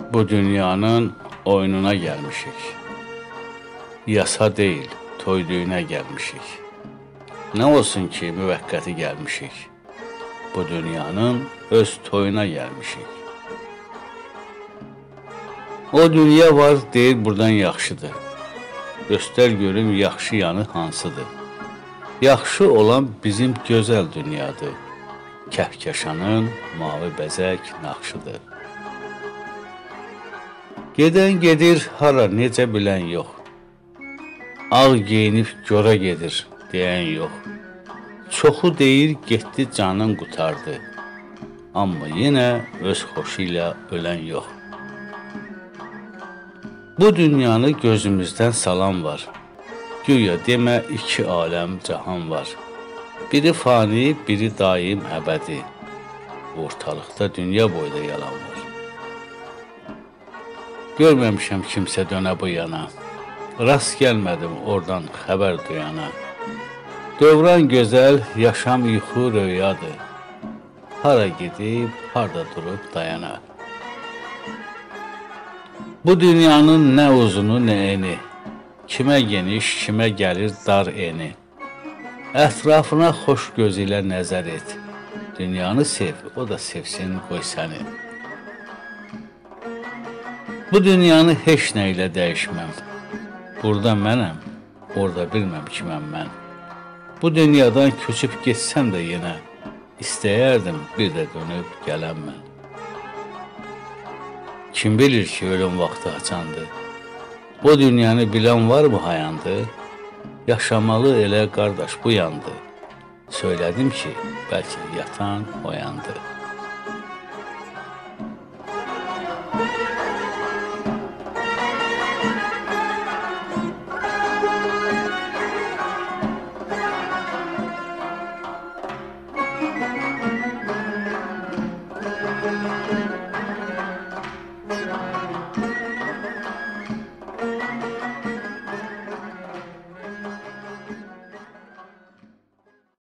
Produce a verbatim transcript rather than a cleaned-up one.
Bu dünyanın oyununa gelmişik. Yasa değil, toy düğüne gelmişik. Ne olsun ki müvəqqəti gelmişik. Bu dünyanın öz toyuna gelmişik. O dünya var deyir buradan yaxşıdır. Göstər görüm yaxşı yanı hansıdır. Yaxşı olan bizim gözəl dünyadır. Kəhkəşanın mavi bəzək naxşıdır. Gedən gedir hara necə bilən yox. Ağ geyinib gora gedir deyən yox. Çoxu deyir getdi canın qutardı. Amma yenə öz xoşu ilə ölən yox. Bu dünyanı gözümüzdən salan var. Güya demə iki aləm cahan var. Biri fani, biri daim əbədi. Ortalıqda dünya boyda yalan var. Görməmişəm kimsə dönə bu yana. Rast gəlmədim oradan xəbər duyana. Dövran gözəl, yaşam yuxu röyadır. Hara gedib, harda durub dayana. Bu dünyanın nə uzunu, nə eni. Kimə geniş, kimə gəlir dar eni. Ətrafına xoş göz ilə nəzər et. Dünyanı sev, o da sevsin qoy səni. Bu dünyanı heç nə ilə dəyişməm. Burada mənəm, orada bilməm kiməm mən. Bu dünyadan köçüb getsəm də yenə, istəyərdim bir də dönüb gələm mən. Kim bilir ki, ölüm vaxtı haçandır? Bu dünyanı bilən var mı hayandı? Yaşamalı elə qardaş bu yandı. Söylədim ki, bəlkə yatan oyandı.